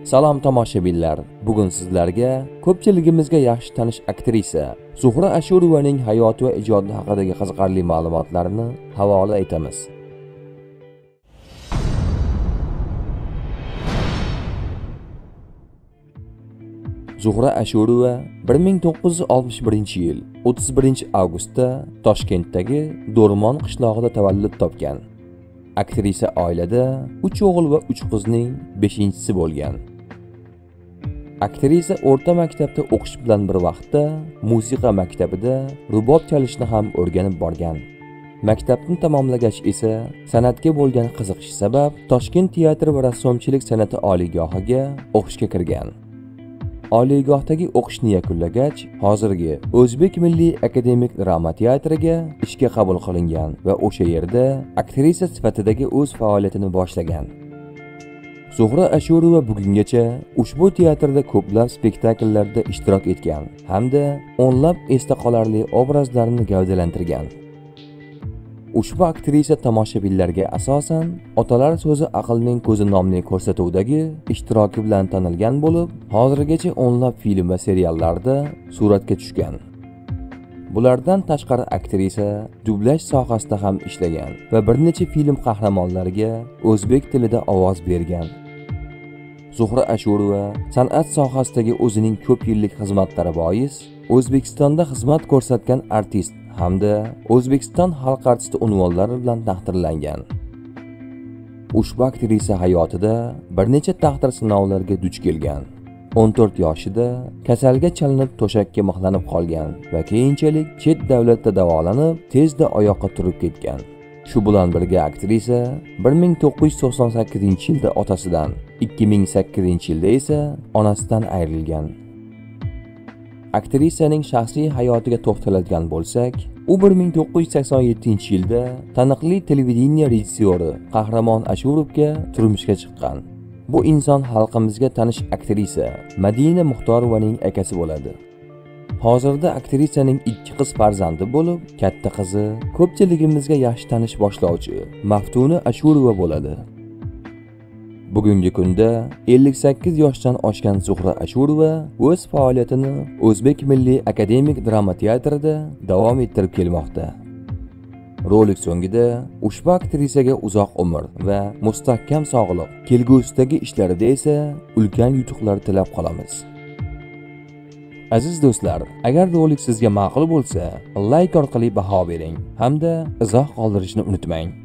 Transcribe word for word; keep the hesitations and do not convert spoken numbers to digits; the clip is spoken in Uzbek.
Salom tomoshabinlar. Bugun sizlarga ko'pchiligimizga yaxshi tanish aktrisa Zuhra Ashurovaning hayoti va ijodi haqidagi qiziqarli ma'lumotlarni havola etamiz. Zuhra Ashurova bir ming to'qqiz yuz oltmish birinchi yil o'ttiz birinchi avgustda Toshkentdagi Do'rmon qishlog'ida tavallud topgan. Aktrisa oilada uch o'g'il va uch qizning beshinchisi bo'lgan. Aktrisa o'rta maktabda o'qish bilan bir vaqtda musiqa maktabida rubob chalishni ham o'rganib borgan. Maktabni tamomlagach esa san'atga bo'lgan qiziqish sabab Toshkent teatr va rassomchilik san'ati oliygohiga o'qishga kirgan. Oliygohdagi o'qishni yakunlagach, hozirgi O'zbek Milliy akademik drama teatriga ishga qabul qilingan va o'sha yerda aktrisa sifatidagi o'z faoliyatini boshlagan. Zuhra Ashurova bugungacha ushbu teatrda ko'plab spektakllarda ishtirok etgan hamda o'nlab esda qolarli obrazlarni gavdalantirgan. Ushbu aktrisa tomoshabinlarga asosan Otalar so'zi aqlning ko'zi nomli ko'rsatuvdagi ishtiroki bilan tanilgan bo'lib, hozirgacha o'nlab film va seriallarda suratga tushgan. Bulardan tashqari aktrisa dublyaj sohasida ham ishlagan va bir necha film qahramonlariga o'zbek tilida ovoz bergan. Zuhra Ashurova san'at sohasidagi o'zining ko'p yillik xizmatlari bois O'zbekistonda xizmat ko'rsatgan artist hamda O'zbekiston xalq artisti unvonlari bilan taqdirlangan. Ushbu aktrisa hayotida bir necha taqdir sinovlariga duch kelgan. o'n to'rt yoshida kasalga chalinib to'shakka mixlanib qolgan va keyinchalik chet davlatda davolanib, tezda oyoqqa turib ketgan. Shu bilan birga aktrisa bir ming to'qqiz yuz to'qson sakkizinchi yilda otasidan, ikki ming sakkizinchi yilda esa onasidan ayrilgan. Aktrisaning shaxsiy hayotiga to'xtaladigan bo'lsak, u bir ming to'qqiz yuz sakson yettinchi yilda taniqli televideniye rejissyori Qahramon Ashurovga turmushga chiqqan. Bu inson xalqimizga tanish aktrisa Madina Muxtorovaning akasi bo'ladi. Hozirda aktrisaning ikki qiz farzandi bo'lib, katta qizi ko'pchiligimizga yaxshi tanish boshlovchi Maftuna Ashurova bo'ladi. Bugungi kunda ellik sakkiz yoshdan oshgan Zuhra Ashurova o'z faoliyatini O'zbek Milliy akademik drama teatrida davom ettirib kelmoqda. Rolik so'ngida ushbu aktrisaga uzoq umr va mustahkam sog'liq, kelgusidagi ishlarida esa ulkan yutuqlar tilab qolamiz. Aziz do'stlar, agar rolik sizga ma'qul bo'lsa, like orqali baho bering hamda izoh qoldirishni unutmang.